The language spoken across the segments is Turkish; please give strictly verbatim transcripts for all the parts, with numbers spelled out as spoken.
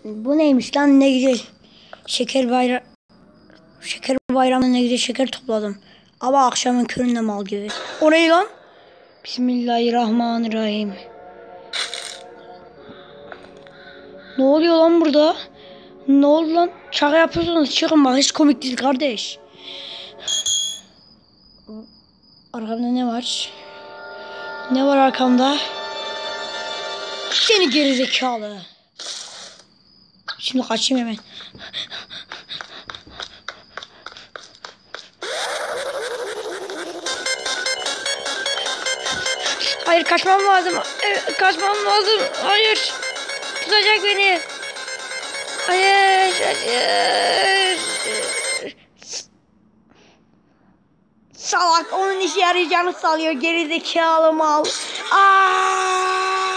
Bu neymiş lan, ne güzel. Şeker bayram Şeker bayramında ne güzel şeker topladım. Ama akşamın köründe mal gibi. O ne lan? Bismillahirrahmanirrahim. Ne oluyor lan burada? Ne oldu lan? Şaka yapıyorsunuz, çıkın bak, hiç komik değil kardeş. Arkamda ne var? Ne var arkamda? Seni gerizekalı. Şimdi kaçayım hemen. Hayır, kaçmam lazım. Evet, kaçmam lazım. Hayır. Tutacak beni. Hayır. Hayır. Salak, onun işe yarayacağını sanıyor. Gerizekalı mal. Aa!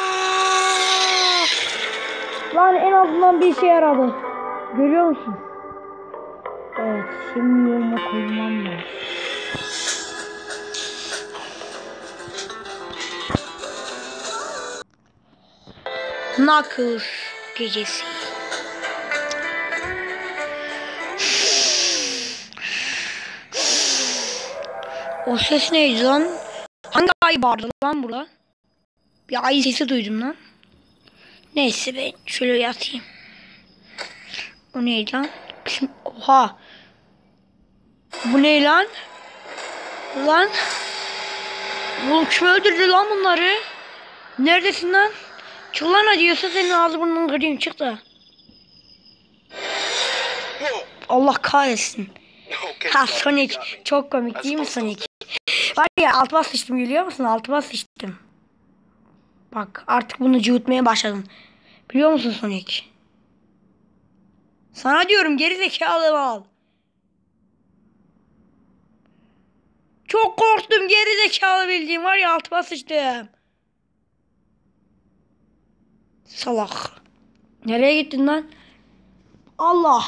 Lan en azından bir işe yaradı. Görüyor musun? Evet, şimdi yoluna koymam lazım. Knuckles gecesi. O ses neydi lan? Hangi ay bağırdı lan burada? Bir ay sesi duydum lan. Neyse, ben şöyle yatayım. O neydi lan? Oha. Bu ne lan? Lan. Bu kim öldürdü lan bunları? Neredesin lan? Çık lan, hadi, yoksa senin ağzı burnunu kırayım, çık da. Allah kahretsin. Ha, Sonic çok komik değil mi Sonic? Var ya, altıma sıçtım, biliyor musun? Altıma sıçtım. Bak, artık bunu cıvıtmaya başladım. Biliyor musun Sonic? Sana diyorum, gerizekalı al. Çok korktum, gerizekalı, bildiğim var ya, altıma sıçtım. Salak. Nereye gittin lan? Allah.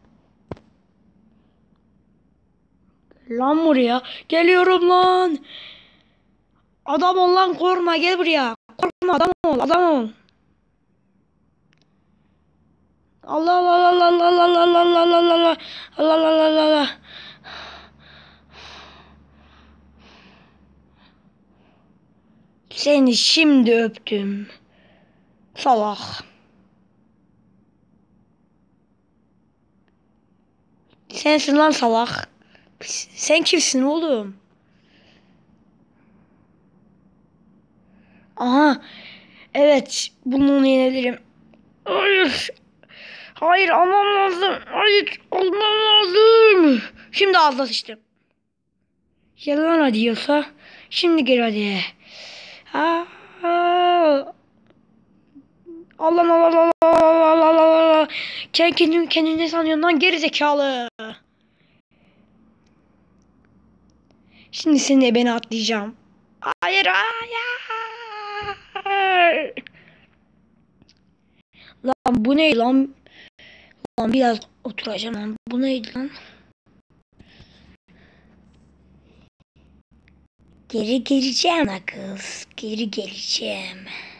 Lan buraya. Geliyorum lan. Adam ol lan, korkma, gel buraya. Korkma, adam ol, adam ol. Allah Allah Allah Allah Allah Allah Allah Allah Allah Allah Allah Allah Allah Allah. Seni şimdi öptüm. Salak. Sensin lan salak. Sen kimsin oğlum? Aha. Evet, bunu yenebilirim. Hayır. Hayır, almam lazım. Hayır, almam lazım. Şimdi ağzına sıçtım. Yalan hadi, yiyorsa. Şimdi gel hadi. Aa. Allah Allah Allah Allah Allah Allah Allah. Sen kendini, kendini ne sanıyorsun lan, gerizekalı. Şimdi seni beni atlayacağım. Hayır, hayır. Lan bu ne lan? Lan biraz oturacağım lan. Bu neydi lan? Geri geleceğim kız. Geri geleceğim.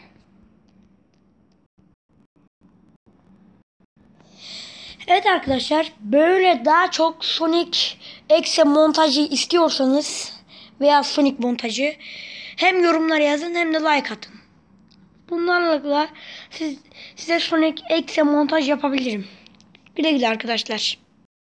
Evet arkadaşlar, böyle daha çok Sonic Exe montajı istiyorsanız veya Sonic montajı, hem yorumlara yazın hem de like atın. Bunlarla siz, size Sonic Exe montaj yapabilirim. Güle güle arkadaşlar.